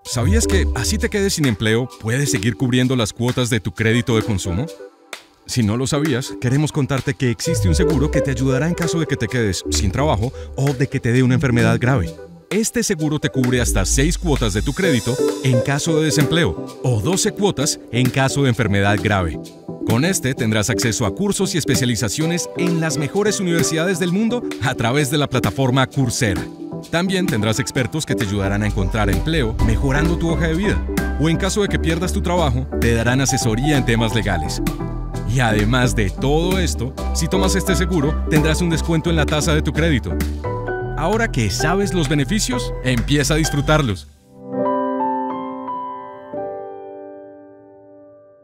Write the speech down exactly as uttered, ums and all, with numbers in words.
¿Sabías que así te quedes sin empleo, puedes seguir cubriendo las cuotas de tu crédito de consumo? Si no lo sabías, queremos contarte que existe un seguro que te ayudará en caso de que te quedes sin trabajo o de que te dé una enfermedad grave. Este seguro te cubre hasta seis cuotas de tu crédito en caso de desempleo o doce cuotas en caso de enfermedad grave. Con este tendrás acceso a cursos y especializaciones en las mejores universidades del mundo a través de la plataforma Coursera. También tendrás expertos que te ayudarán a encontrar empleo mejorando tu hoja de vida. O en caso de que pierdas tu trabajo, te darán asesoría en temas legales. Y además de todo esto, si tomas este seguro, tendrás un descuento en la tasa de tu crédito. Ahora que sabes los beneficios, empieza a disfrutarlos.